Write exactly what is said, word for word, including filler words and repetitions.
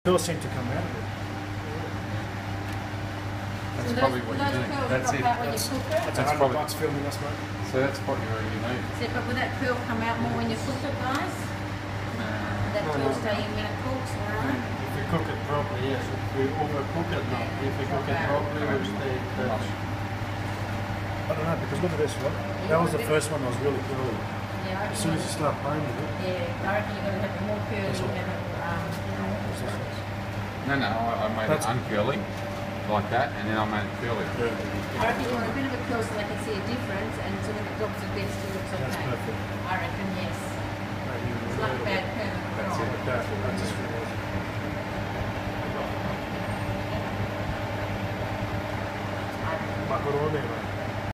Curls seem to come out of it. That's so probably those, what those you need. curls That's drop it. out when That's, you cook it? That's a That's hundred probably- bucks filming us, mate. so that's what you really need. So, but will that curl come out more when you cook it, guys? Nah. Will that curl stay in when it cooks, alright? If we cook it properly, yes. If we overcook it, no. If we cook it properly, it will stay fresh. I don't know, because look at this one. That was the first one that was really curly. Yeah, I As soon as you reckon, start playing with it, yeah, I reckon you've got to have it more curly That's all. than it, um, No, no, I, I made That's- it uncurly, like that, and then I made it curly. I reckon you want a bit of a curl so they can see a difference, and so when it drops a bit, it still looks okay. that's perfect. I reckon, yes. Maybe It's a not a little bad bit. curl at That's all. it. That, that's just what it was. Might put it on there, mate.